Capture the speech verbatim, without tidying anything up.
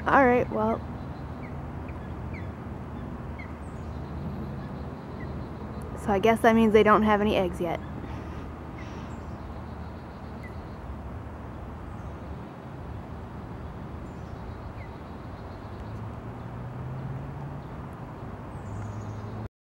Alright, well. So I guess that means they don't have any eggs yet.